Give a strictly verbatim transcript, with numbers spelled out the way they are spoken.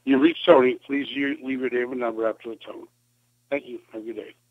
You reach Tony. Please leave your name and number after the tone. Thank you. Have a good day.